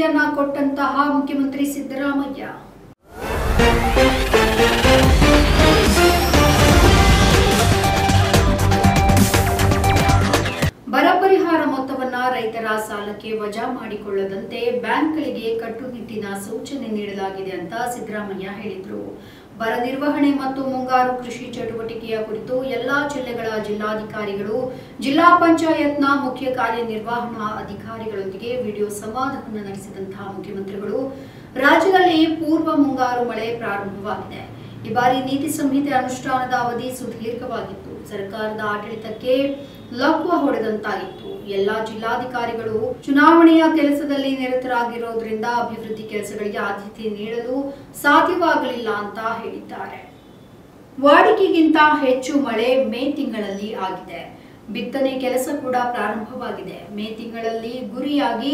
ಅಭಿವೃದ್ಧಿಯನ್ನ ಕೊಟ್ಟಂತಹ ಮುಖ್ಯಮಂತ್ರಿ ಸಿದ್ದರಾಮಯ್ಯ. ಬರ ಪರಿಹಾರ ಮೊತ್ತವನ್ನ ರೈತರ ಸಾಲಕ್ಕೆ ವಜಾ ಮಾಡಿಕೊಳ್ಳದಂತೆ ಬ್ಯಾಂಕ್ಗಳಿಗೆ ಕಟ್ಟುನಿಟ್ಟಿನ ಸೂಚನೆ ನೀಡಲಾಗಿದೆ ಅಂತ ಸಿದ್ದರಾಮಯ್ಯ ಹೇಳಿದರು. ಬರ ನಿರ್ವಹಣೆ ಮತ್ತು ಮುಂಗಾರು ಕೃಷಿ ಚಟುವಟಿಕೆಯ ಕುರಿತು ಎಲ್ಲಾ ಜಿಲ್ಲೆಗಳ ಜಿಲ್ಲಾಧಿಕಾರಿಗಳು, ಜಿಲ್ಲಾ ಪಂಚಾಯತ್ನ ಮುಖ್ಯ ಕಾರ್ಯನಿರ್ವಹಣಾ ಅಧಿಕಾರಿಗಳೊಂದಿಗೆ ವಿಡಿಯೋ ಸಂವಾದವನ್ನು ನಡೆಸಿದಂತಹ ಮುಖ್ಯಮಂತ್ರಿಗಳು, ರಾಜ್ಯದಲ್ಲಿ ಪೂರ್ವ ಮುಂಗಾರು ಮಳೆ ಪ್ರಾರಂಭವಾಗಿದೆ. ಈ ಬಾರಿ ನೀತಿ ಸಂಹಿತೆ ಅನುಷ್ಠಾನದ ಅವಧಿ ಸುದೀರ್ಘವಾಗಿತ್ತು. ಸರ್ಕಾರದ ಆಡಳಿತಕ್ಕೆ ಲಕ್ವ ಹೊಡೆದಂತಾಗಿತ್ತು. ಎಲ್ಲಾ ಜಿಲ್ಲಾಧಿಕಾರಿಗಳು ಚುನಾವಣೆಯ ಕೆಲಸದಲ್ಲಿ ನಿರತರಾಗಿರೋದ್ರಿಂದ ಅಭಿವೃದ್ಧಿ ಕೆಲಸಗಳಿಗೆ ಆದ್ಯತೆ ನೀಡಲು ಸಾಧ್ಯವಾಗಲಿಲ್ಲ ಅಂತ ಹೇಳಿದ್ದಾರೆ. ವಾಡಿಕೆಗಿಂತ ಹೆಚ್ಚು ಮಳೆ ಮೇ ತಿಂಗಳಲ್ಲಿ ಆಗಿದೆ. ಬಿತ್ತನೆ ಕೆಲಸ ಕೂಡ ಪ್ರಾರಂಭವಾಗಿದೆ. ಮೇ ತಿಂಗಳಲ್ಲಿ ಗುರಿಯಾಗಿ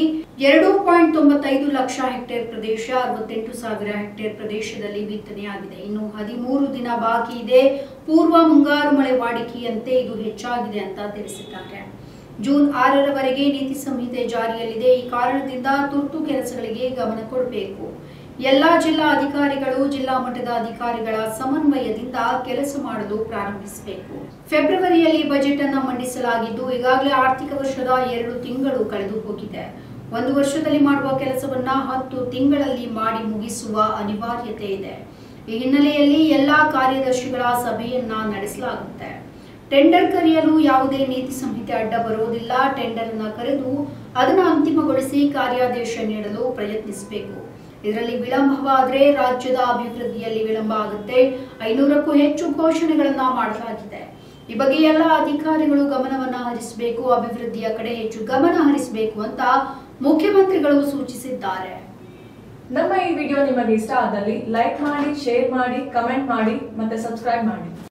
2.95 ಲಕ್ಷ ಹೆಕ್ಟೇರ್ ಪ್ರದೇಶ, 68,000 ಹೆಕ್ಟೇರ್ ಪ್ರದೇಶದಲ್ಲಿ ಬಿತ್ತನೆಯಾಗಿದೆ. ಇನ್ನು 13 ದಿನ ಬಾಕಿ ಇದೆ. ಪೂರ್ವ ಮುಂಗಾರು ಮಳೆ ವಾಡಿಕೆಯಂತೆ ಇದು ಹೆಚ್ಚಾಗಿದೆ ಅಂತ ತಿಳಿಸಿದ್ದಾರೆ. ಜೂನ್ 6ರವರೆಗೆ ನೀತಿ ಸಂಹಿತೆ ಜಾರಿಯಲ್ಲಿದೆ. ಈ ಕಾರಣದಿಂದ ತುರ್ತು ಕೆಲಸಗಳಿಗೆ ಗಮನ ಕೊಡಬೇಕು. ಎಲ್ಲಾ ಜಿಲ್ಲಾ ಅಧಿಕಾರಿಗಳು ಜಿಲ್ಲಾ ಮಟ್ಟದ ಅಧಿಕಾರಿಗಳ ಸಮನ್ವಯದಿಂದ ಕೆಲಸ ಮಾಡಲು ಪ್ರಾರಂಭಿಸಬೇಕು. ಫೆಬ್ರವರಿಯಲ್ಲಿ ಬಜೆಟ್ ಅನ್ನು ಮಂಡಿಸಲಾಗಿದ್ದು, ಈಗಾಗಲೇ ಆರ್ಥಿಕ ವರ್ಷದ 2 ತಿಂಗಳು ಕಳೆದು ಹೋಗಿದೆ. ಒಂದು ವರ್ಷದಲ್ಲಿ ಮಾಡುವ ಕೆಲಸವನ್ನ 10 ತಿಂಗಳಲ್ಲಿ ಮಾಡಿ ಮುಗಿಸುವ ಅನಿವಾರ್ಯತೆ ಇದೆ. ಈ ಹಿನ್ನೆಲೆಯಲ್ಲಿ ಎಲ್ಲಾ ಕಾರ್ಯದರ್ಶಿಗಳ ಸಭೆಯನ್ನ ನಡೆಸಲಾಗುತ್ತೆ. ಟೆಂಡರ್ ಕರೆಯಲು ಯಾವುದೇ ನೀತಿ ಸಂಹಿತೆ ಅಡ್ಡ ಬರೋದಿಲ್ಲ. ಟೆಂಡರ್ ಅನ್ನು ಕರೆದು ಅದನ್ನು ಅಂತಿಮಗೊಳಿಸಿ ಕಾರ್ಯಾದೇಶ ನೀಡಲು ಪ್ರಯತ್ನಿಸಬೇಕು. ಇದರಲ್ಲಿ ವಿಳಂಬವಾದರೆ ರಾಜ್ಯದ ಅಭಿವೃದ್ಧಿಯಲ್ಲಿ ವಿಳಂಬ ಆಗುತ್ತೆ. 500ಕ್ಕೂ ಹೆಚ್ಚು ಘೋಷಣೆಗಳನ್ನ ಮಾಡಲಾಗಿದೆ. ಈ ಬಗ್ಗೆ ಎಲ್ಲ ಅಧಿಕಾರಿಗಳು ಗಮನವನ್ನ ಹರಿಸಬೇಕು, ಅಭಿವೃದ್ಧಿಯ ಕಡೆ ಹೆಚ್ಚು ಗಮನ ಹರಿಸಬೇಕು ಅಂತ ಮುಖ್ಯಮಂತ್ರಿಗಳು ಸೂಚಿಸಿದ್ದಾರೆ. ನಮ್ಮ ಈ ವಿಡಿಯೋ ನಿಮಗೆ ಇಷ್ಟ ಆದಲ್ಲಿ ಲೈಕ್ ಮಾಡಿ, ಶೇರ್ ಮಾಡಿ, ಕಮೆಂಟ್ ಮಾಡಿ ಮತ್ತೆ ಸಬ್ಸ್ಕ್ರೈಬ್ ಮಾಡಿ.